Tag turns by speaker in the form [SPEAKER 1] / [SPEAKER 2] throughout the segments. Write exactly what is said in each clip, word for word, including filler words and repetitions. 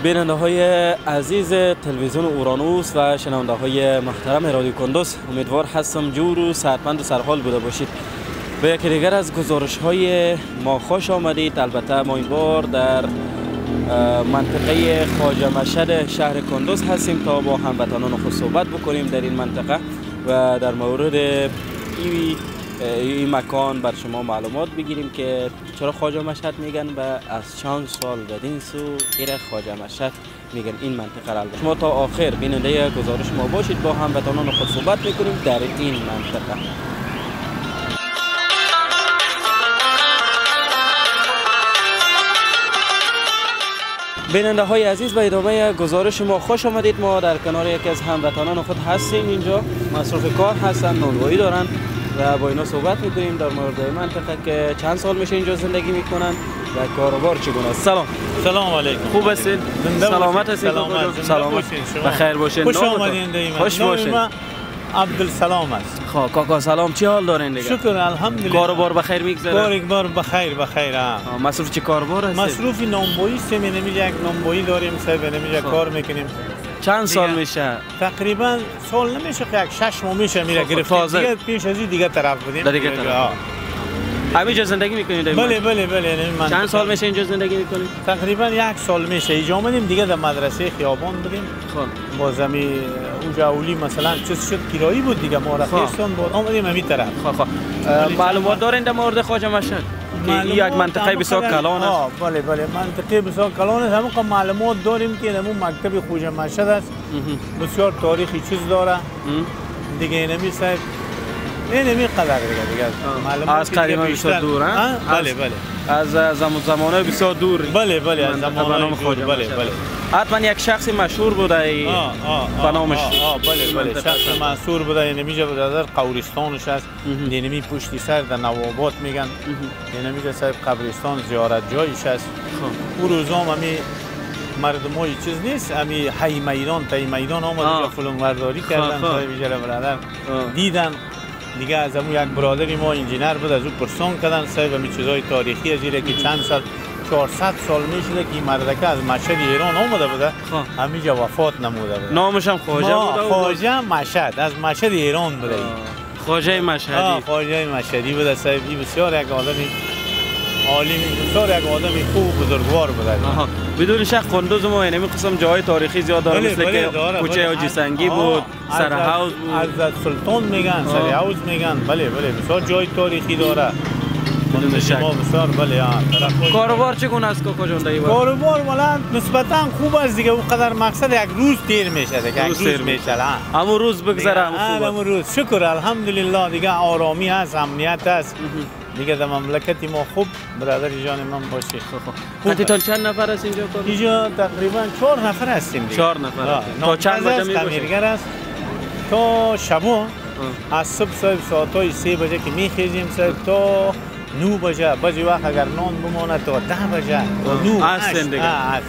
[SPEAKER 1] بیننده های عزیز تلویزیون اورانوس و شنونده های محترم رادیو کندوز، امیدوار هستم جور و صحتمند و سرحال بوده باشید. به یکی دیگر از گزارش های ما خوش آمدید. البته ما این بار در منطقه خواجه مشهد شهر کندوز هستیم تا با هموطنان خود صحبت بکنیم در این منطقه و در مورد این این مکان بر شما معلومات بگیریم که چرا خواجه مشهد میگن و از چند سال بدین سو ایره خواجه مشهد میگن این منطقه را. شما تا آخر بیننده گزارش ما باشید، با هموطنان خود صحبت میکنیم در این منطقه. بیننده های عزیز، به ادامه گزارش ما خوش آمدید. ما در کنار یکی از هموطنان خود هستیم. اینجا مصروف کار هستن، نانوایی دارن و با اینا صحبت میکنیم در مورد منطقه که چند سال میشه اینجا زندگی میکنن و کاروبار چگونه است. سلام.
[SPEAKER 2] سلام علیکم.
[SPEAKER 1] خوب هستید؟ سلامت هستید؟
[SPEAKER 2] سلامت.
[SPEAKER 1] سلامت. بخیر باشین.
[SPEAKER 2] خوش آمدید.
[SPEAKER 1] خوش باشین.
[SPEAKER 2] عبدالسلام است.
[SPEAKER 1] خب کاکا سلام، چی حال دارین دیگه؟
[SPEAKER 2] شکر الحمدلله.
[SPEAKER 1] کاروبار بخیر میگذره؟
[SPEAKER 2] کاروبار بخیر بخیر.
[SPEAKER 1] مصروف چه کاروبار هستید؟
[SPEAKER 2] مصروف نانبایی است. می نمیگه یک نانبایی داریم، صاحب نمیگه کار میکنیم.
[SPEAKER 1] چند سال میشه؟
[SPEAKER 2] تقریبا سال نمیشه که یک شش ماه میشه میره گرفتیم دیگه. پیش از این دیگه طرف بودیم.
[SPEAKER 1] در دیگه طرف. همینجا زندگی میکنید؟
[SPEAKER 2] بله بله بله. من
[SPEAKER 1] چند سال میشه اینجا زندگی میکنید؟
[SPEAKER 2] تقریبا یک سال میشه. اینجا آمدیم دیگه، در مدرسه خیابان بودیم. خب با زمین اونجا اولی مثلا چیز شد کرایی بود دیگه، ما رفتیم بود آمدیم همین طرف.
[SPEAKER 1] خب خب معلومات دارین در مورد خواجه مشهد؟ یک منطقه بسیار کلان است.
[SPEAKER 2] بله بله منطقه بسیار کلان است. همون که معلومات داریم که همون مکتب خواجه مشهد است، بسیار تاریخی چیز داره دیگه. اینمی صاحب این نمی قدر دیگه دیگه معلومات
[SPEAKER 1] از قدیم بسیار دور ها.
[SPEAKER 2] بله بله
[SPEAKER 1] از زمان زمانه بسیار دور.
[SPEAKER 2] بله بله از زمان خواجه. بله بله
[SPEAKER 1] حتما یک شخص مشهور بوده ای به نامش.
[SPEAKER 2] بله بله شخص مشهور بوده. اینمیجا برادر قبرستانش است. اینمی پشت سر در نوابات میگن. اینمیجا صاحب قبرستان زیارت جایش است. او روزام همی مردمای چیز نیست، همی حی میدان تای میدان آمد فلان برداری کردن. صاحب بیچاره برادر دیدن دیگه. از همون یک برادری ما انجینر بود، از او پرسان کردن صاحب همین چیزای تاریخی از ایره که چند سال چهارصد سال میشده که این مردکه از مشهد ایران آمده بوده، همینجا وفات نموده بوده.
[SPEAKER 1] نامش هم خواجه بوده؟
[SPEAKER 2] خواجه مشهد، از مشهد ایران بوده.
[SPEAKER 1] خواجه مشهدی.
[SPEAKER 2] خواجه مشهدی بوده صاحب. این بسیار یک آدمی عالی، بسیار یک آدمی خوب بزرگوار بوده.
[SPEAKER 1] بدون شک کندوز ما اینمی قسم جای تاریخی زیاد داره، مثل که کوچه حاجی سنگی بود، سر حوض بود،
[SPEAKER 2] حضرت سلطان میگن، سر حوض میگن. بله بله بسیار جای تاریخی داره. بدون شک بسیار. بله
[SPEAKER 1] کاروبار چگونه است کاکا جان دیگه؟
[SPEAKER 2] کاروبار والا نسبتا خوب است دیگه. اون قدر مقصد یک روز دیر میشه دیگه. یک روز میشه.
[SPEAKER 1] همون روز بگذره.
[SPEAKER 2] همون روز شکر الحمدلله دیگه. آرامی هست، امنیت هست دیگه. در مملکتی ما خوب برادر جان من باشی.
[SPEAKER 1] خودتون چند نفر است اینجا کار؟
[SPEAKER 2] اینجا تقریبا چهار نفر هستیم دیگه.
[SPEAKER 1] چهار نفر. تا چند بجه میباشید؟
[SPEAKER 2] کامیرگر است تا شبا. از صبح صاحب ساعتای سه بجه که میخیزیم صاحب تا نو بجه. بعضی وقت اگر نان بمونه تا ده بجه تا نو
[SPEAKER 1] هستن دیگه.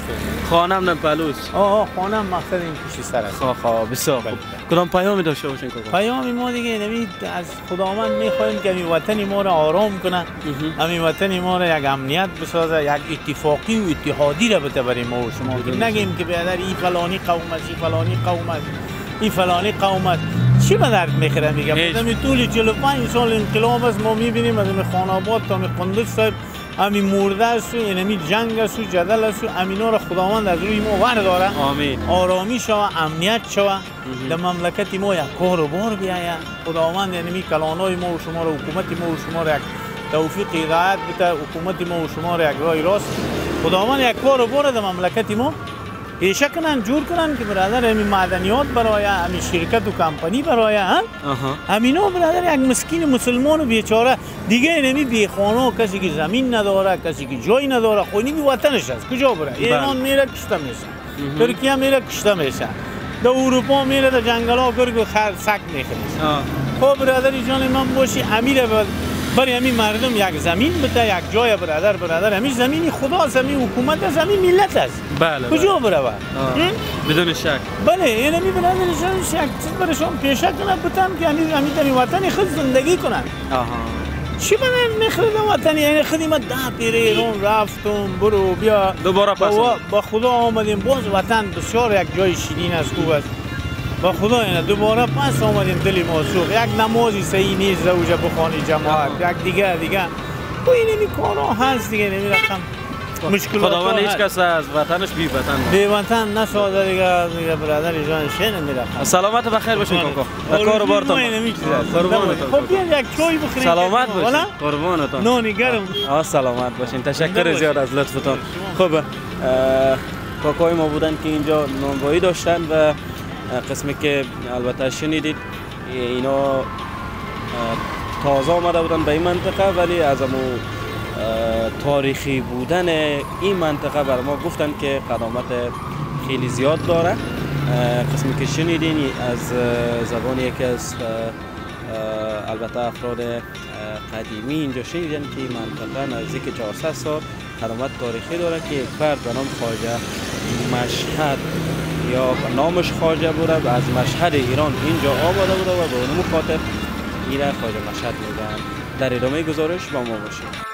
[SPEAKER 1] خانم نم پلوس.
[SPEAKER 2] آه خانم مقصد این پیشی سر است.
[SPEAKER 1] خواه خواه بسیار خوب. کدام پیامی داشته باشین کاکا؟
[SPEAKER 2] پیامی ما دیگه نمید از خداوند میخوایم که همین وطن ما را آرام کنه، همین وطن ما را یک امنیت بسازه، یک اتفاقی و اتحادی را بده برای ما و شما. که نگیم که بیادر این فلانی قوم است، این فلانی قوم است، این فلانی قوم است. چی به درد میخوره میگم؟ همین طول چهل و پنج سال انقلاب است ما میبینیم از همین خان آباد تا همین کندوز صاحب همین مرده است و همین جنگ است و جدل است و همینا را خداوند از روی ما ورداره. آمین. آرامی شوه، امنیت شوه در مملکت ما. یک کار و بار بیاید خداوند. یعنی کلانای ما و شما را، حکومت ما و شما را یک توفیق هدایت بده، حکومت ما و شما را یک راه راست خداوند یک کار و بار در مملکت ما ایشه کنن، جور کنن که برادر همین معدنیات برای همین شرکت و کمپانی برای همینا برادر یک مسکین مسلمان و بیچاره دیگه نمی بی خانه، کسی که زمین نداره، کسی که جای نداره، خونی بی وطنش است. کجا بره؟ ایران میره کشته میشه، ترکیه میره کشته میشه، در اروپا میره در جنگل ها گرگ و خر سگ میخوره. خب برادر جان من باشی امیر برای همین مردم یک زمین بده، یک جای برادر برادر همین زمینی خدا، زمین حکومت است، زمین ملت است.
[SPEAKER 1] بله
[SPEAKER 2] کجا بره؟
[SPEAKER 1] بدون شک.
[SPEAKER 2] بله این همین برادر شان شک چیز برشان پیشه کنه بتن که همین همین در وطن خود زندگی کنن. چی من نخرد وطن یعنی خدمت ده پیره ایران رفتم برو بیا
[SPEAKER 1] دوباره پس
[SPEAKER 2] با, با خدا آمدیم باز وطن بسیار یک جای شیرین است خوب است با خدا اینه دوباره پس آمدیم دلی موسوق یک نمازی صحیح نیست زوجه بخوانی جماعت یک دیگه دیگه و این نمی کارا هست دیگه نمی رقم مشکلات
[SPEAKER 1] خداوند هیچ کس از وطنش بی وطن
[SPEAKER 2] بی وطن نسازه دیگه دیگه برادر جان شین نمی رقم
[SPEAKER 1] سلامت بخیر باشین کاکا در کار بارتون قربانتون
[SPEAKER 2] خب بیان یک چای بخوریم
[SPEAKER 1] سلامت باشین قربانتون
[SPEAKER 2] نانی گرم
[SPEAKER 1] آ سلامت باشین تشکر زیاد از لطفتون خب کاکای ما بودن که اینجا نانوایی داشتن و قسمی که البته شنیدید اینا تازه آمده بودن به این منطقه ولی از امو تاریخی بودن این منطقه بر ما گفتن که قدامت خیلی زیاد داره. قسمی که شنیدین از زبان یکی از البته افراد قدیمی اینجا شنیدن که این منطقه نزدیک چهارصد سال قدامت تاریخی داره که یک فرد به نام خواجه مشهد یا نامش خواجه بوده و از مشهد ایران اینجا آمده بوده و به اون خاطر این خواجه مشهد میگن. در ادامه گزارش با ما باشید.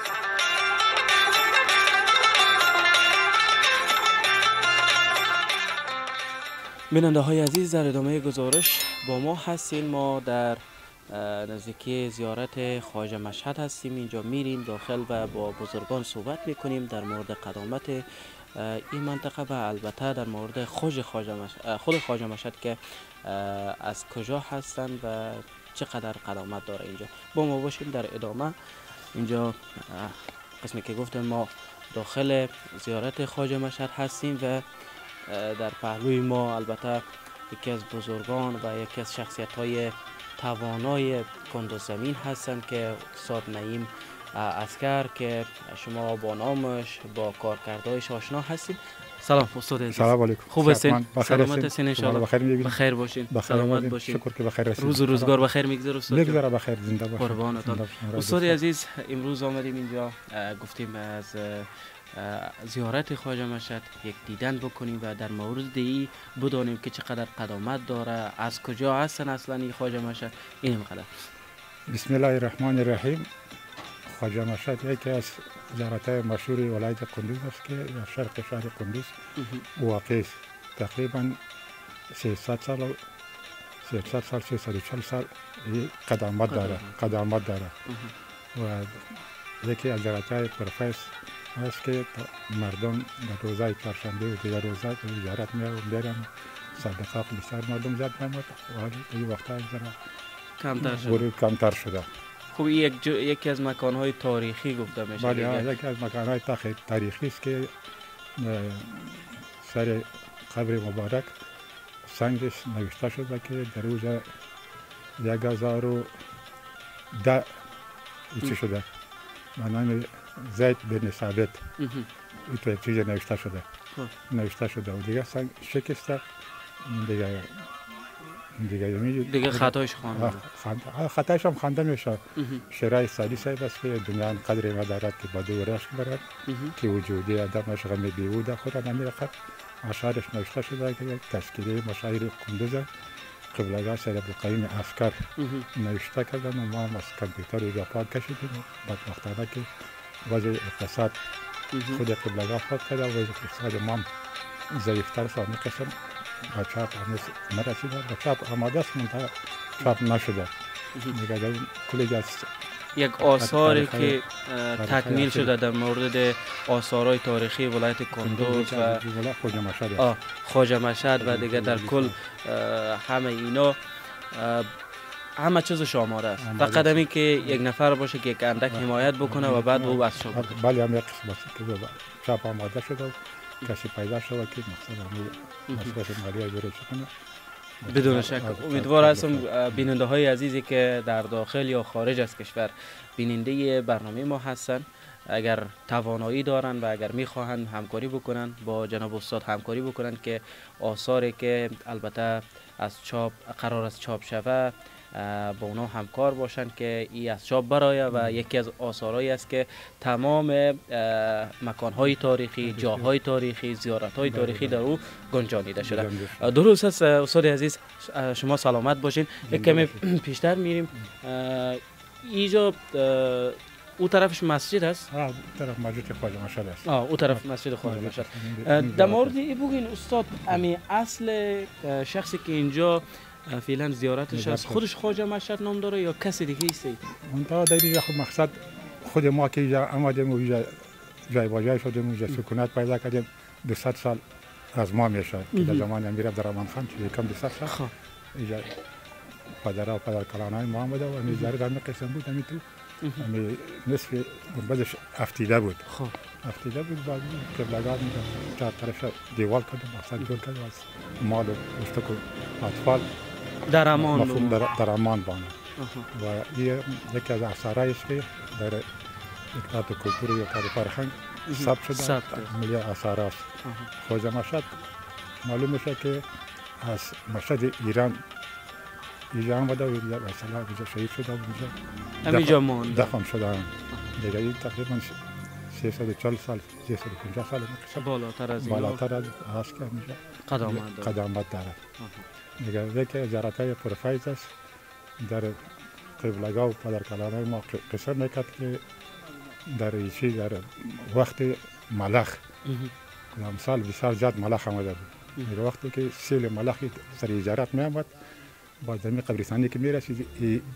[SPEAKER 1] بیننده های عزیز در ادامه گزارش با ما هستیم. ما در نزدیکی زیارت خواجه مشهد هستیم. اینجا میریم داخل و با بزرگان صحبت میکنیم در مورد قدامت این منطقه و البته در مورد خود خواجه مشهد, خود خواجه مشهد که از کجا هستند و چقدر قدامت داره اینجا. با ما باشیم در ادامه. اینجا قسمی که گفتم ما داخل زیارت خواجه مشهد هستیم و در پهلوی ما البته یکی از بزرگان و یکی از شخصیت های توانای کندوز زمین هستند که استاد نعیم عسکر که شما با نامش با کارکردهایش آشنا هستید. سلام استاد عزیز.
[SPEAKER 3] سلام علیکم.
[SPEAKER 1] خوب هستین؟ سلامت هستین ان شاء الله؟
[SPEAKER 3] بخیر می‌بینید.
[SPEAKER 1] بخیر باشین. سلامت باشین.
[SPEAKER 3] شکر که بخیر هستید.
[SPEAKER 1] روز و روزگار بخیر میگذره استاد.
[SPEAKER 3] میگذره بخیر زنده باشید.
[SPEAKER 1] قربانتون. استاد عزیز امروز آمدیم اینجا گفتیم از زیارت خواجه مشهد یک دیدن بکنیم و در مورد این بدانیم که چقدر قدامت داره، از کجا هستن اصلا این خواجه مشهد. این مقدار.
[SPEAKER 3] بسم الله الرحمن الرحیم. خواجه مشهد یکی از زیارت‌های مشهور ولایت کندوز است که در شرق شهر کندوز واقع است. تقریبا سیصد سال سیصد سال سیصد و چهل سال قدامت داره قدامت داره و یکی از زیارت‌های پرفیس است که مردم در روزهای چهارشنبه و دیگر روزها زیارت می‌آورن. صدقه بسیار مردم زیاد می‌آمد ولی این وقت‌ها
[SPEAKER 1] کمتر شده.
[SPEAKER 3] کمتر شده.
[SPEAKER 1] خب یک جو... یکی از مکان‌های تاریخی گفته میشه.
[SPEAKER 3] بله یکی از مکان‌های تاریخی است که سر قبر مبارک سنگش نوشته شده که در روز یک هزار و ده چی شده به نام زید بن ثابت این تو یک چیز نوشته شده نوشته شده و دیگه سنگ شکسته دیگه دیگه
[SPEAKER 1] دیگه خطایش خوانده
[SPEAKER 3] خطایش هم خوانده میشه. شرای سالی صاحب است که دنیا قدر ما دارد که با دورش برد که وجودی آدمش غم بیهوده خود نمیرخت. اشعارش نوشته شده که تشکیلی مشاعر کندوز قبلگاه سید عبدالقیوم عسکر نوشته کردن و ما هم از کامپیوتر اینجا پاک کشیدیم. بدبختانه که وضع اقتصاد خود قبلگاه پاک کرده و وضع اقتصاد ما هم ضعیفتر است و آن قسم با چاپ هنوز نرسیده. با چاپ آماده است منتها چاپ نشده. دیگه در کلی از
[SPEAKER 1] یک آثاری که تکمیل شده در مورد آثارهای تاریخی ولایت کندوز و خواجه مشهد و دیگه در کل همه اینا همه چیزش آماده است. فقط همین که یک نفر باشه که یک اندک حمایت بکنه و بعد او بس شد.
[SPEAKER 3] بله هم یک قسم است که چاپ آماده شده کسی پیدا شده که مقصد همون مصرف مالی دوره چکنه.
[SPEAKER 1] بدون شک امیدوار هستم بیننده های عزیزی که در داخل یا خارج از کشور بیننده برنامه ما هستن اگر توانایی دارن و اگر میخواهند همکاری بکنن با جناب استاد همکاری بکنن که آثاری که البته از چاپ قرار است چاپ شوه با اونا همکار باشن که ای از چاپ برایه و یکی از آثارهایی است که تمام مکانهای تاریخی، جاهای تاریخی، زیارتهای تاریخی در او گنجانیده شده. درست است استاد عزیز، شما سلامت باشین. یک کمی پیشتر میریم. اینجا او طرفش مسجد است؟
[SPEAKER 3] ها طرف مسجد خواجه مشهد است.
[SPEAKER 1] آه او طرف مسجد خواجه مشهد. در مورد این بگین استاد امی اصل شخصی که اینجا فعلا زیارتش است خودش خواجه مشهد نام داره یا کسی دیگه است؟
[SPEAKER 3] اون تا در اینجا خود مقصد خود ما که اینجا آمدیم و اینجا جای واجه شدیم اینجا سکونت پیدا کردیم دویست سال از ما میشه که در زمان امیر عبدالرحمن خان که یکم دویست سال اینجا پدر و پدر کلانای ما آمده و امی زیارت همه قسم بود امی تو امی نصف گنبدش افتیده بود افتیده بود بعد قبلگاه میگه چهار طرف دیوال کردیم مقصد جور کردیم از مال و اشتک و اطفال
[SPEAKER 1] در امان
[SPEAKER 3] مفهوم در, در امان بانه و یکی از اثارهایی است که در اطلاعات کلتور و اطلاعات فرهنگ ثبت شده ملی اثار است. خواجه مشهد معلوم میشه که از مشهد ایران اینجا آمده و اینجا مثلا اینجا شهید شده و اینجا
[SPEAKER 1] همینجا ماند
[SPEAKER 3] دفن شده هم دیگه این تقریبا سیصد و چهل سال سیصد و پنجاه سال
[SPEAKER 1] بالاتر از این
[SPEAKER 3] بالاتر از هست که اینجا
[SPEAKER 1] قدامت دارد
[SPEAKER 3] قدامت دارد دیگه یکی زیارت‌های پرفیض است در قبلگاه و پدرکلانای ما قصه میکرد که در ایچی در وقت ملخ امسال بسیار زیاد ملخ آمده بود در وقتی که سیل ملخی سر ایجارت می آمد با زمین قبرستانی که می رسید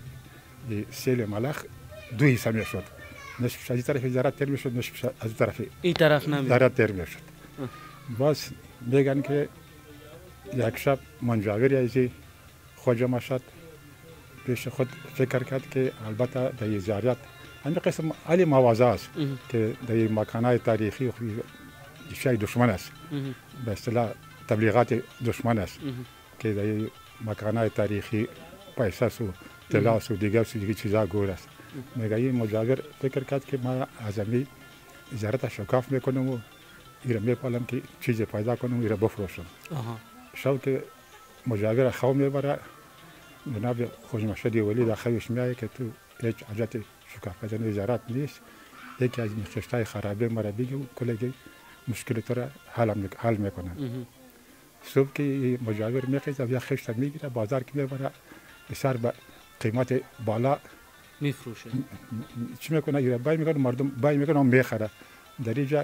[SPEAKER 3] سیل ملخ دو حصه می شد نصفش از طرف ایجارت تر می شد نصفش از طرف
[SPEAKER 1] این طرف نمی
[SPEAKER 3] ایجارت تر می شد باز میگن که یک شب منجاوری ازی خواجه مشهد پیش خود فکر کرد که البته در ایجارت همین قسم علی موازه است که در مکانهای تاریخی شای دشمن است به اصطلاح تبلیغات دشمن است که در مکانهای تاریخی پیسه و طلا و دیگر دیگر چیزا گور است میگه این مجاور فکر کرد که ما از امی اجارت شکاف میکنم و ایره میپالم که چیز پیدا کنم و ایره بفروشم شب که مجاور خو میبره جناب خواجه مشهد ولی در خویش میایه که تو هیچ حاجت شکاف کردن اجارت نیست یکی از این خشتای خرابه مرا بگی و کلگی مشکلات را حل میکنن صبح که مجاور میخیزه و یک خشت میگیره بازار که میبره بسیار به قیمت بالا
[SPEAKER 1] میفروشه
[SPEAKER 3] چی میکنه ایره بای میکنه مردم بای میکنه میخره در اینجا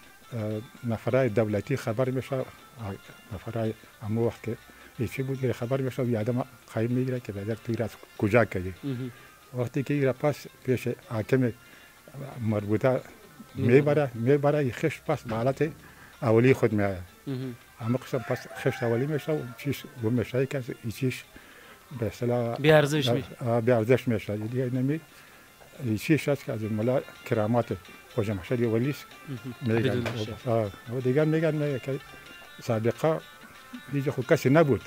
[SPEAKER 3] نفرای دولتی خبر میشه نفرای امو وقت که چی بود خبر میشه و آدم خواهی میگیره که بعد توی راست کجا کردی وقتی که ایره پس پیش حاکم مربوطه میبره میبره این خشت پس به حالت اولی خود میآید اما قسم پس خشت اولی میشه و چیش گم میشه که این چیش به اصطلاح
[SPEAKER 1] بیارزش میشه
[SPEAKER 3] بیارزش میشه دیگه نمی این چیش هست که از ملا کرامات خواجه مشهد ولی است میگن و دیگر میگن که سابقا دیگه خود کسی نبود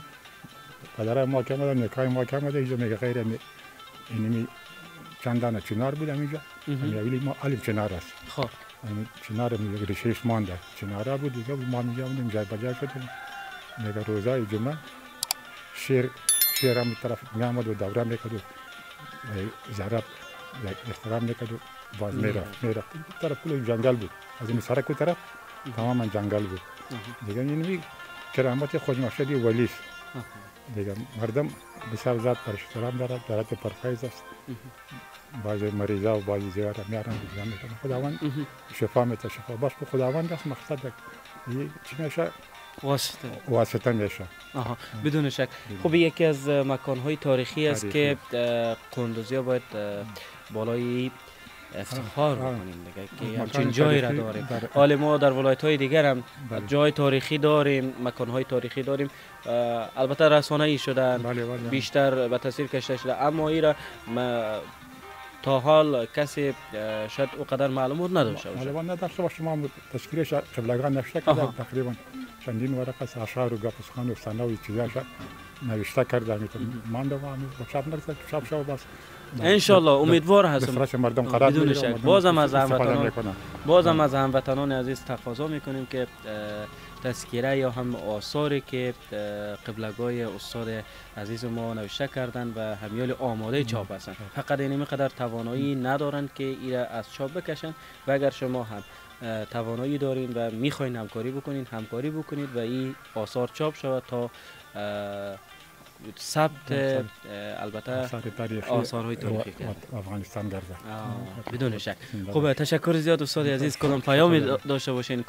[SPEAKER 3] پدر ما که آمدن نکای ما که آمده اینجا میگه غیر اینمی چند دانه چنار بود اینجا میگه ما علم چنار است
[SPEAKER 1] خب
[SPEAKER 3] چنار میگه ریشش مانده چنارا بود دیگه ما میگه اونم جای بجای شدیم میگه روزای جمعه شیر شیر هم طرف میامد و دوره میکرد و زرب احترام میکرد و باز میرفت میرفت طرف کل جنگل بود از این سرک و طرف تماما جنگل بود دیگه اینمی کرامت خواجه مشهد ولی است دیگه مردم بسیار زیاد احترام دارد دارد پرفیض است بعضی مریضا و بعضی زیارت میارن دیگه میکنن خداوند شفا میده شفا باش به خداوند است مقصد چی میشه
[SPEAKER 1] واسطه
[SPEAKER 3] واسطه میشه
[SPEAKER 1] آها بدون شک خب یکی از مکان‌های تاریخی است که قندوزی‌ها باید بالای افتخار بکنیم دیگه که همچین جایی را داریم حال ما در ولایت‌های دیگر هم جای تاریخی داریم مکان‌های تاریخی داریم البته رسانه‌ای شدن بیشتر به تصویر کشیده شده اما این را تا حال کسی شاید او قدر معلومات نداشته باشه
[SPEAKER 3] معلومات نداشته باشه ما تشکیلش قبلگان نوشته کرده تقریبا چندین ورقه از اشعار و گپسخان و ثنا و چیزاش نوشته کرده میتونم مانده و چاپ نرسید چاپ شو بس
[SPEAKER 1] ان شاء الله امیدوار هستم
[SPEAKER 3] مردم قرار
[SPEAKER 1] بدون شک بازم از هموطنان بازم از هموطنان عزیز تقاضا میکنیم که تذکره یا هم آثاری که قبلگاه استاد عزیز ما نوشته کردن و همیال آماده چاپ هستند فقط اینمی قدر توانایی ندارند که ایره از چاپ بکشن و اگر شما هم توانایی دارین و میخواین همکاری بکنین همکاری بکنید و این آثار چاپ شود تا ثبت البته آثارهای تاریخی کرد
[SPEAKER 3] افغانستان گرده
[SPEAKER 1] بدون شک. خب تشکر زیاد استاد عزیز. کدام پیامی داشته باشین؟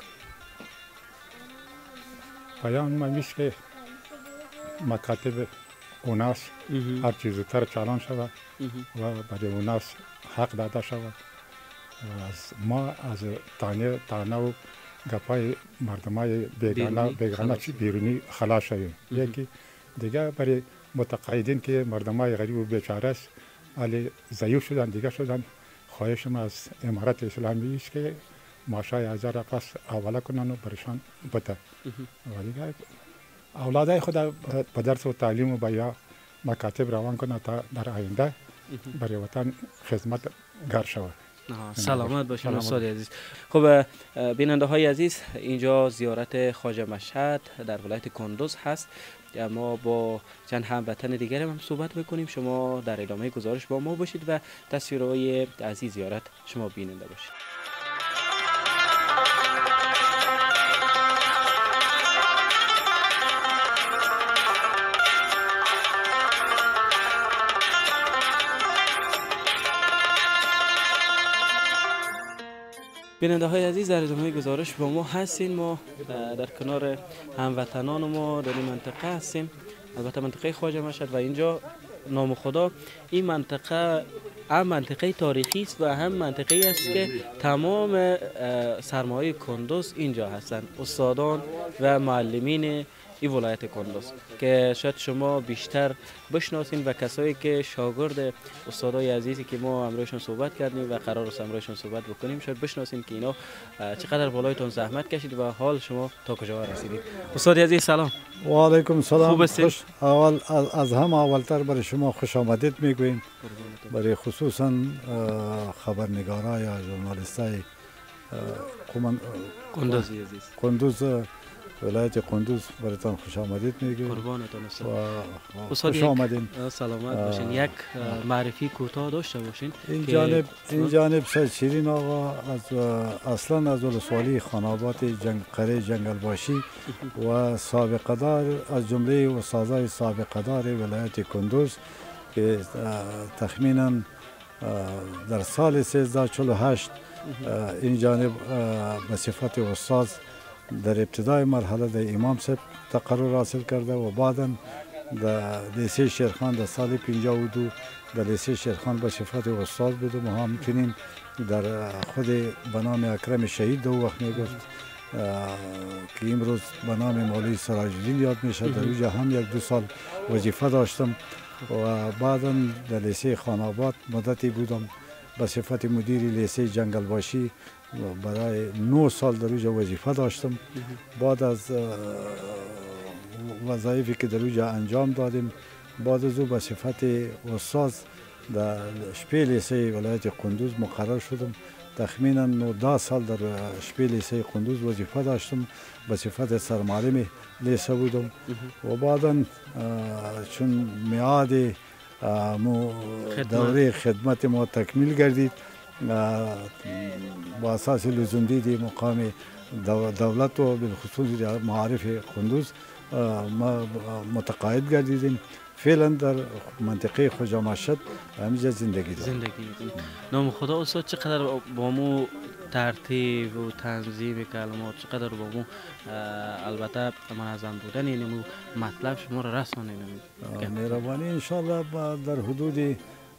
[SPEAKER 3] پیام من میشه که مکاتب اوناس هر چیز زودتر چالان شود و برای اوناس حق داده شود و از ما از تانه تانه و گپای مردمای بیگانه بیگانه بیرونی خلاص شویم. یکی دیگه برای متقاعدین که مردمای غریب و بیچاره است علی ضعیف شدن دیگه شدن، خواهش ما از امارت اسلامی است که معاشای هزار پس حواله کنن و برشان بده و دیگه اولادای خود به درس و تعلیم و به یا مکاتب روان کنه تا در آینده برای وطن خدمت گر شود.
[SPEAKER 1] سلامت باشین استاد عزیز. خب بیننده های عزیز، اینجا زیارت خواجه مشهد در ولایت کندوز هست. ما با چند هموطن دیگر هم صحبت بکنیم. شما در ادامه گزارش با ما باشید و تصویرهای از این زیارت شما بیننده باشید. بیننده های عزیز، در ادامه گزارش با ما هستیم. ما در کنار هموطنان ما در این منطقه هستیم، البته منطقه خواجه مشهد، و اینجا نام خدا این منطقه هم منطقه تاریخی است و هم منطقه است که تمام سرمایه کندوز اینجا هستند، استادان و معلمین این ولایت کندوز که شاید شما بیشتر بشناسین و کسایی که شاگرد استادای عزیزی که ما امروزشون صحبت کردیم و قرار است امروزشون صحبت بکنیم شاید بشناسین که اینا چقدر بالایتون زحمت کشید و حال شما تا کجا رسیدید. استاد عزیز سلام.
[SPEAKER 4] و علیکم سلام.
[SPEAKER 1] خوب هستید؟
[SPEAKER 4] خوش اول از هم اولتر برای شما خوش آمدید میگویم، برای خصوصا خبرنگارا یا ژورنالیستای
[SPEAKER 1] کندوز عزیز
[SPEAKER 4] کندوز ولایت کندوز براتون خوش آمدید میگیم.
[SPEAKER 1] قربانتون استاد.
[SPEAKER 4] استاد خوش آمدین.
[SPEAKER 1] سلامت باشین. یک معرفی کوتاه داشته باشین.
[SPEAKER 4] این جانب این جانب سید شیرین آقا از اصلا از ولسوالی خانابات جنگ قره جنگل باشی و سابقه دار از جمله استادای سابقه دار ولایت کندوز که تخمینا در سال سیزده چهل و هشت این جانب به صفت استاد در ابتدای مرحله در امام صاحب تقرر حاصل کرده و بعدا در لیسه شیرخان در سال پنجاه و دو در لیسه شیرخان به صفت استاد بود و ما همچنین در خود به نام اکرم شهید دو وقت میگفت که امروز به نام مولوی سراج الدین یاد میشه، در اونجا هم یک دو سال وظیفه داشتم و بعدا در لیسه خان آباد مدتی بودم به صفت مدیر لیسه جنگل باشی برای نه سال در اونجا وظیفه داشتم. بعد از وظایفی که در اونجا انجام دادیم بعد از او به صفت استاد در شپی لیسه ولایت کندوز مقرر شدم. تخمینا نوزده سال در شپی لیسه کندوز وظیفه داشتم، به صفت سرمعلم لیسه بودم و بعدا چون میعاد دوره خدمت ما تکمیل گردید با اساس لزوم دید مقام دولت و بالخصوص معارف کندوز ما متقاعد گردیدیم. فعلا در منطقه خواجه مشهد همینجا زندگی دارم.
[SPEAKER 1] زندگی نام خدا استاد چقدر با مو ترتیب و تنظیم کلمات، چقدر با مو البته منظم بودن یعنی مو مطلب شما را رسانید؟
[SPEAKER 4] مهربانی انشاءالله در حدود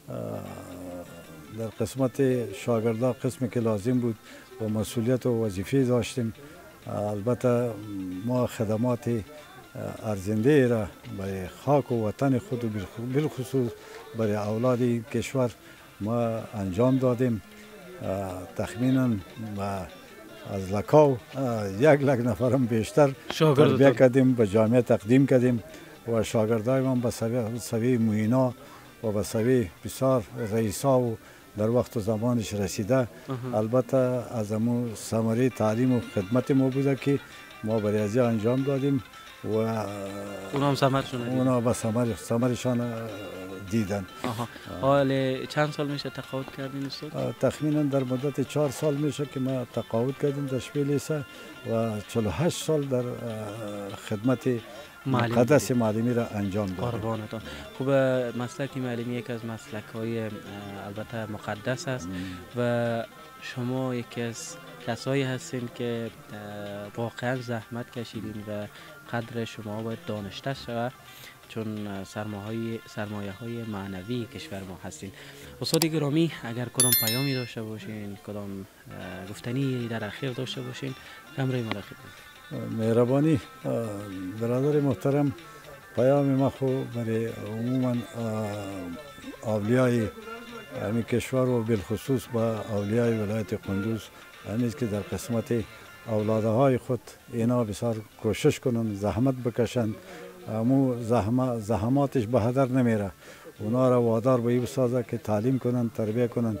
[SPEAKER 4] در قسمت شاگردا قسمی که لازم بود و مسئولیت و وظیفه داشتیم. البته ما خدمات ارزنده را برای خاک و وطن خود و بالخصوص برای اولاد این کشور ما انجام دادیم. تخمینا از لکاو یک لک نفرم بیشتر تربیه کردیم، به جامعه تقدیم کردیم و شاگردای ما به سوی موینا و به سوی بسیار رئیسا و در وقت و زمانش رسیده. البته از امو ثمره تعلیم و خدمت ما بوده که ما برای از انجام دادیم و
[SPEAKER 1] اونا هم ثمرشون دیدن.
[SPEAKER 4] اونا به ثمرشان دیدن.
[SPEAKER 1] حال چند سال میشه تقاعد کردین استاد؟
[SPEAKER 4] تخمینا در مدت چهار سال میشه که ما تقاعد کردیم در شپی لیسه و چهل و هشت سال در خدمت مقدس معلمی را انجام دادیم.
[SPEAKER 1] قربانتان. خوب، مسلک معلمی یک از مسلک های البته مقدس است و شما یکی از کسایی هستین که واقعا زحمت کشیدین و قدر شما باید دانسته شود، چون سرمایه سرمایه های معنوی کشور ما هستین. استاد گرامی، اگر کدام پیامی داشته باشین، کدام گفتنی در اخیر داشته باشین، امر ما خدمت.
[SPEAKER 4] مهربانی برادر محترم، پیام ما خو برای عموما اولیای همین کشور و بالخصوص با اولیای ولایت قندوز همین که در قسمت اولادهای خود اینا بسیار کوشش کنن، زحمت بکشن. امو زحمت زحماتش به هدر نمیره. اونا را وادار به این بسازه که تعلیم کنن، تربیه کنن.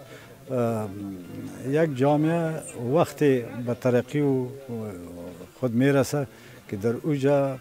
[SPEAKER 4] یک جامعه وقتی به ترقی و خود میرسه که در اوجا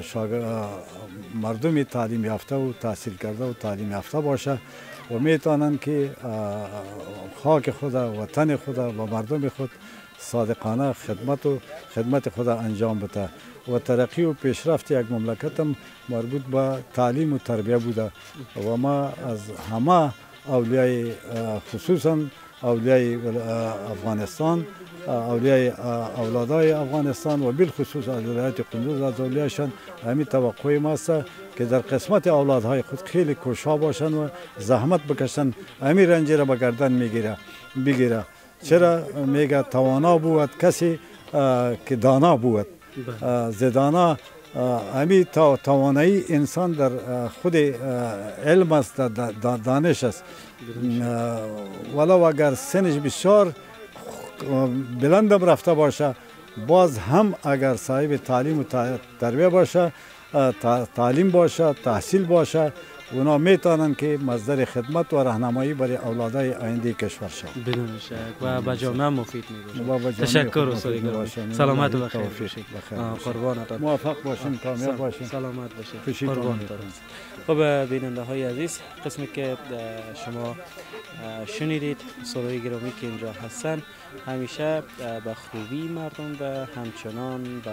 [SPEAKER 4] مردم تعلیم یافته و تحصیل کرده و تعلیم یافته باشه و میتونن که خاک خود، وطن خود و مردم خود صادقانه خدمت و خدمت خود انجام بده. و ترقی و پیشرفت یک مملکت هم مربوط به تعلیم و تربیه بوده و ما از همه اولیای خصوصا اولیای افغانستان، اولیای اولادای افغانستان و بالخصوص از ولایت قندوز از اولیایشان همین توقع ماست که در قسمت اولادهای خود خیلی کوشا باشن و زحمت بکشن. همین رنجی را به گردن میگیره بگیره. چرا میگه توانا بود کسی که دانا بود. زدانا همی توانایی انسان در خود علم است، دانش است. ولو اگر سنش بسیار بلندم رفته باشه، باز هم اگر صاحب تعلیم و تربیه باشه، تعلیم باشه، تحصیل باشه، اونا میتونن که مصدر خدمت و راهنمایی برای اولادای آینده کشور شود.
[SPEAKER 1] بدون شک و به جامعه مفید میباشه. تشکر استاد گرامی. سلامت و بخیر باشید. قربانتان.
[SPEAKER 4] موفق باشین، کامیاب باشین.
[SPEAKER 1] سلامت باشید. قربانتان. خب بیننده های عزیز، قسمی که شما شنیدید استادای گرامی که اینجا هستن همیشه به خوبی مردم و همچنان به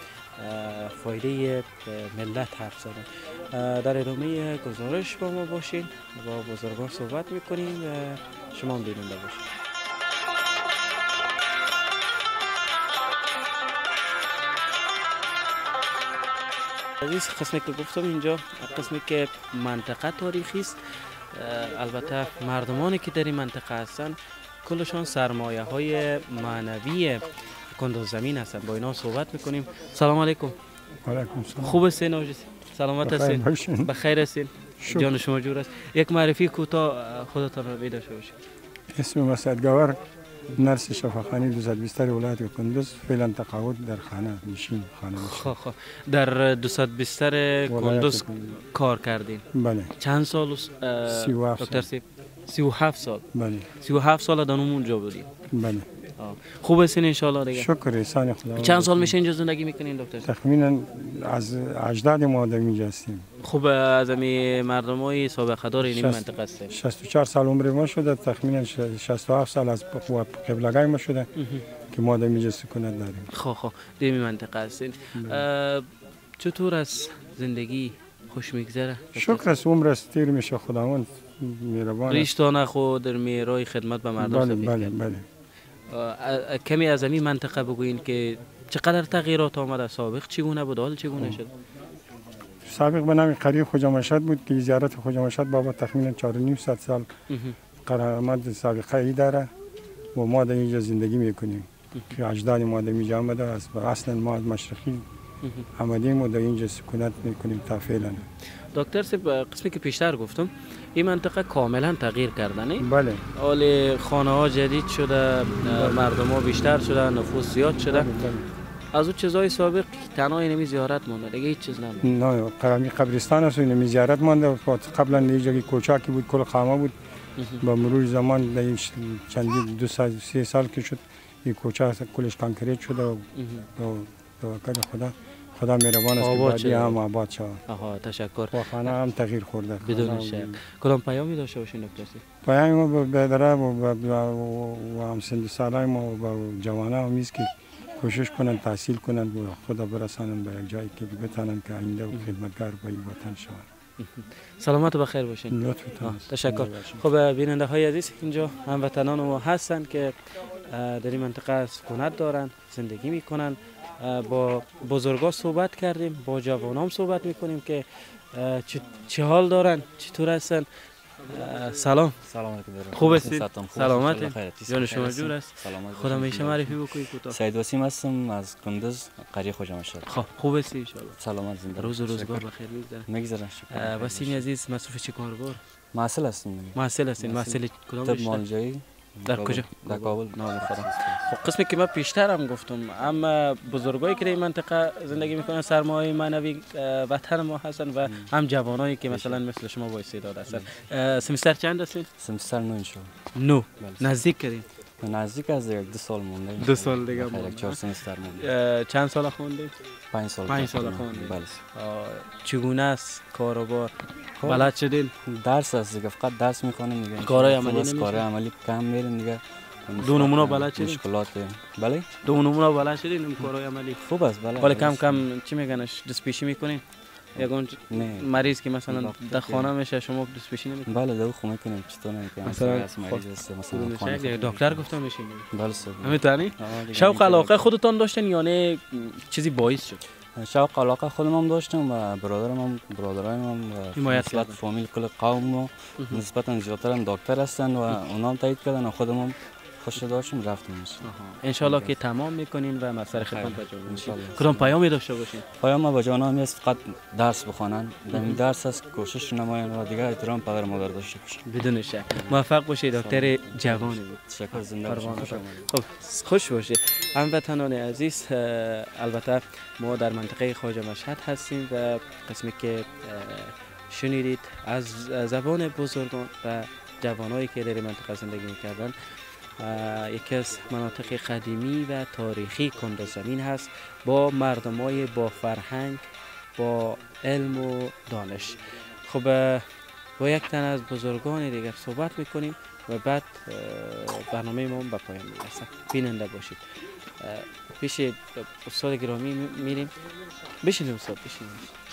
[SPEAKER 1] فایده ملت حرف زدن. در ادامه گزارش با ما باشین، با بزرگان صحبت میکنیم و شما هم بیننده باشین. عزیز، قسمی که گفتم اینجا قسمی که منطقه تاریخی است. البته مردمانی که در این منطقه هستن کلشان سرمایه های معنوی قندوز زمین هستن. با اینا صحبت میکنیم. سلام علیکم.
[SPEAKER 5] علیکم سلام.
[SPEAKER 1] خوب هستین آجی؟ سلامت هستین؟ بخیر هستین؟ جان شما جور است. یک معرفی کوتاه خودتان رو بیده شو باشید.
[SPEAKER 5] اسم مسعد گوهر، نرس شفاخانه دوصد و بیست ولایت قندوز، فعلا تقاعد در خانه نشین خانه نشین.
[SPEAKER 1] خب خب در دوصد و بیست قندوز کار کردین؟
[SPEAKER 5] بله.
[SPEAKER 1] چند سال
[SPEAKER 5] سی و هفت
[SPEAKER 1] دکتر سیب؟ سی و هفت سال.
[SPEAKER 5] بله.
[SPEAKER 1] سی و هفت سال در اونجا بودین؟
[SPEAKER 5] بله.
[SPEAKER 1] خوب هستین ان شاء الله دیگه؟
[SPEAKER 5] شکر احسان خدا.
[SPEAKER 1] چند سال میشه اینجا زندگی میکنین دکتر؟
[SPEAKER 5] تقریبا از اجداد ما در اینجا هستیم.
[SPEAKER 1] خوب، از همین مردمای سابقه دار این منطقه هستین؟
[SPEAKER 5] شصت و چهار سال عمر ما شده، تقریبا شصت و هفت سال از قبلگاه ما شده که ما در اینجا سکونت داریم.
[SPEAKER 1] خب خب در این منطقه هستین. چطور از زندگی خوش میگذره؟
[SPEAKER 5] شکر است، عمر است تیر میشه، خداوند مهربان.
[SPEAKER 1] ریشتانه خود در میرای خدمت به مردم
[SPEAKER 5] بله بله بله.
[SPEAKER 1] کمی از این منطقه بگوین که چقدر تغییرات آمده؟ سابق چگونه بود، حال چگونه شد؟
[SPEAKER 5] سابق به نام قریب خواجه مشهد بود که زیارت خواجه مشهد بابا تقریبا چهار و نیم سال قرامت سابقه ای داره و ما در اینجا زندگی میکنیم که اجداد ما در اینجا آمده است و اصلا ما از مشرقی آمدیم و در اینجا سکونت میکنیم تا فعلا.
[SPEAKER 1] دکتر صاحب، قسمی که پیشتر گفتم این منطقه کاملا تغییر کرده نه؟
[SPEAKER 5] بله.
[SPEAKER 1] حال خانه ها جدید شده، مردم ها بیشتر شده، نفوس زیاد شده. بله. از اون چیزای سابق تنها اینمی زیارت مونده، دیگه هیچ چیز نمونده.
[SPEAKER 5] نه، قرامی قبرستان است و اینمی زیارت مونده. قبلا اینجا کوچاکی بود، کل خامه بود. با مرور زمان در چند دو سال سه سال که شد این کوچه کلش کانکریت شده و توکل خدا خدا مهربان است که بعدی هم آباد شود.
[SPEAKER 1] آها، تشکر.
[SPEAKER 5] و خانه هم تغییر خورده.
[SPEAKER 1] بدون شک. کدام پیامی داشته باشین دکتر صاحب؟
[SPEAKER 5] پیامی ما به بدره و و همسن سالای ما و جوانان میز که کوشش کنند تحصیل کنند و خدا برسانند به یک جایی که بتانند که آینده و خدمتگار به این وطن شوند.
[SPEAKER 1] سلامت و بخیر باشین.
[SPEAKER 5] لطفتان.
[SPEAKER 1] تشکر. خب بیننده های عزیز، اینجا هموطنان ما هستند که در این منطقه سکونت دارند، زندگی میکنند. با بزرگا صحبت کردیم، با جوانان صحبت میکنیم که چه, چه حال دارن، چطور هستن. سلام.
[SPEAKER 6] سلام علیکم.
[SPEAKER 1] خوب هستید؟
[SPEAKER 6] سلامت.
[SPEAKER 1] جان شما جور است. خدا میشه معرفی بکنید کوتاه.
[SPEAKER 6] سعید وسیم هستم از کندز، قریه خوجا مشهد.
[SPEAKER 1] خب خوب هستی ان شاء الله؟
[SPEAKER 6] سلامت زنده.
[SPEAKER 1] روز و روزگار بخیر میگذره.
[SPEAKER 6] میگذره.
[SPEAKER 1] وسیم عزیز مصروف چه کاربار؟
[SPEAKER 6] محصل هستم.
[SPEAKER 1] محصل هستین؟ محصل کدام
[SPEAKER 6] رشته؟ مالجایی.
[SPEAKER 1] در کجا؟
[SPEAKER 6] در کابل.
[SPEAKER 1] نام خدا. خب قسمی که من پیشتر هم گفتم، اما بزرگایی که در این منطقه زندگی میکنن سرمایه معنوی وطن ما هستن و هم جوانایی که مثلا مثل شما با استعداد هستن. سمستر چند هستین؟
[SPEAKER 6] سمستر نو ان شاء الله.
[SPEAKER 1] نو. نزدیک کردین؟
[SPEAKER 6] نزدیک از یک دو سال مونده.
[SPEAKER 1] دو سال دیگه مونده.
[SPEAKER 6] چهار سمستر مونده.
[SPEAKER 1] چند سال خوندید؟
[SPEAKER 6] پنج سال.
[SPEAKER 1] پنج سال خوندید.
[SPEAKER 6] بله.
[SPEAKER 1] چگونه است کاروبار؟ بلد شدین؟
[SPEAKER 6] درس است دیگه، فقط درس میکنیم دیگه.
[SPEAKER 1] کارهای عملی نمیشه؟
[SPEAKER 6] کارهای عملی کم میریم دیگه.
[SPEAKER 1] دو نمونه بلد شدین؟
[SPEAKER 6] مشکلات. بله.
[SPEAKER 1] دو نمونه بلد شدین این کارهای عملی؟
[SPEAKER 6] خوب است بله.
[SPEAKER 1] ولی کم کم چی میگنش دست پیشی میکنین؟ یگان مریض که مثلا در خانه میشه شما دست پیشی نمیکنین؟
[SPEAKER 6] بله دو خونه کنیم چطور نمیکنیم. مثلا مریض است مثلا خانه.
[SPEAKER 1] دکتر گفتم میشین؟
[SPEAKER 6] بله سر.
[SPEAKER 1] همینطوری؟ شوق علاقه خودتان داشتین یا نه چیزی باعث شد؟
[SPEAKER 6] شوق علاقه خودم هم داشتم و برادرم هم برادران هم
[SPEAKER 1] حمایت
[SPEAKER 6] کردن. فامیل کل قوم و نسبتا زیادتر هم دکتر هستن و اونا هم تایید کردن و خودم هم خوش داشتم رفتم.
[SPEAKER 1] ان شاء الله که تمام میکنین و مسیر خدمت بجا میشین. کدام پیامی داشته باشین؟
[SPEAKER 6] پیام ما با جوانان است فقط درس بخونن. در این درس است کوشش نمایان و دیگه احترام پدر مادر داشته باشن.
[SPEAKER 1] بدون شک. موفق باشید دکتر جوانی بود.
[SPEAKER 6] تشکر زنده باشید.
[SPEAKER 1] خب خوش باشید. هموطنان عزیز، البته ما در منطقه خواجه مشهد هستیم و قسمی که شنیدید از زبان بزرگان و جوانایی که در منطقه زندگی میکردن، یکی از مناطق قدیمی و تاریخی کندز زمین هست با مردمای با فرهنگ، با علم و دانش. خب با یک تن از بزرگان دیگر صحبت میکنیم و بعد برنامه ما به پایان میرسه. بیننده باشید. پیش استاد گرامی میریم. بشینید استاد، بشینید.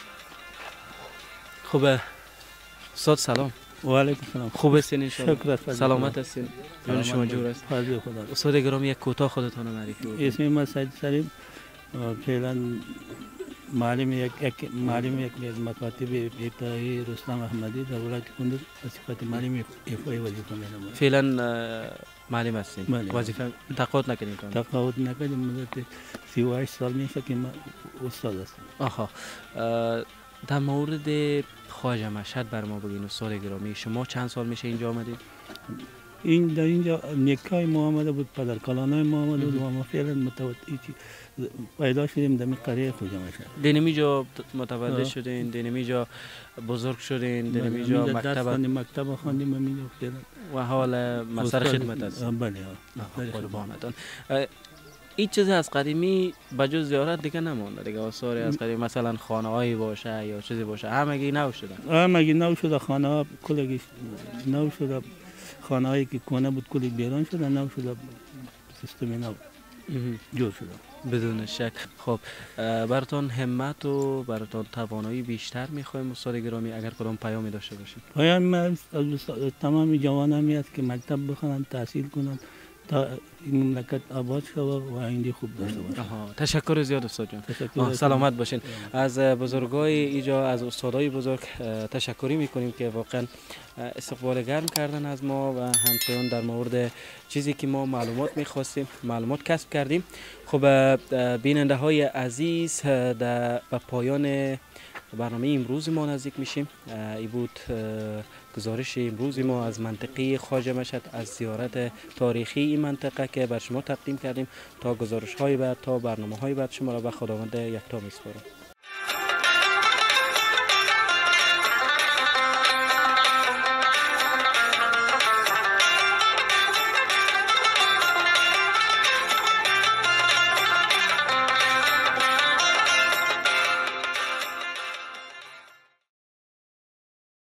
[SPEAKER 1] خب استاد سلام.
[SPEAKER 7] و علیکم سلام.
[SPEAKER 1] خوب هستین ان شاء الله؟
[SPEAKER 7] شکر.
[SPEAKER 1] سلامت هستین؟ جان شما جور است؟
[SPEAKER 7] فضل خدا.
[SPEAKER 1] استاد گرامی یک کوتاه خودتون معرفی کنید.
[SPEAKER 7] اسم من سعید سلیم، فعلا معلم یک یک معلم یک مکاتب ابتدایی رستم احمدی در ولایت کندز به صفت معلم افای وظیفه می‌نمایم.
[SPEAKER 1] فعلا معلم هستین؟ وظیفه تقاعد نکردین؟
[SPEAKER 7] تقاعد نکردیم، مدت سی و هشت سال میشه که من استاد هستم.
[SPEAKER 1] آها. در مورد خواجه مشهد بر ما بگین استاد گرامی، شما چند سال میشه اینجا آمدید؟
[SPEAKER 7] این در اینجا نکای ما آمده بود، پدر کلانای ما آمده بود و ما فعلا متوجه پیدا شدیم در قریه خواجه مشهد.
[SPEAKER 1] دینمی جا متولد شدین، دینمی جا بزرگ شدین، دینمی جا مکتب
[SPEAKER 7] مکتب خواندیم همینجا فعلا
[SPEAKER 1] و حال مسیر خدمت است.
[SPEAKER 7] بله.
[SPEAKER 1] قربانتان. این چیز از قدیمی بجز زیارت دیگه نمونده دیگه، آثاری از قدیمی مثلا خانه هایی باشه یا چیزی باشه همگی نو شدن؟
[SPEAKER 7] همگی نو شده، خانه ها کلگی نو شده، خانه هایی که کنه بود کلی بیرون شده، نو شده، سیستم نو جور شده
[SPEAKER 1] بدون شک. خب براتون همت و براتون توانایی بیشتر میخوایم استاد گرامی، اگر کدام پیامی داشته باشیم؟
[SPEAKER 7] پیام من از تمام جوانان میاد که مکتب بخونن، تحصیل کنن تا این مملکت آباد شود و آینده خوب داشته باشه.
[SPEAKER 1] تشکر زیاد استاد جان. سلامت باشین. از بزرگای اینجا، از استادای بزرگ تشکری میکنیم که واقعا استقبال گرم کردن از ما و همچنین در مورد چیزی که ما معلومات میخواستیم معلومات کسب کردیم. خب بیننده های عزیز، در پایان برنامه امروز ما نزدیک میشیم. ای بود گزارش امروز ما از منطقه خواجه مشهد، از زیارت تاریخی این منطقه که بر شما تقدیم کردیم. تا گزارش های بعد، تا برنامه های بعد شما را به خداوند یکتا میسپارم.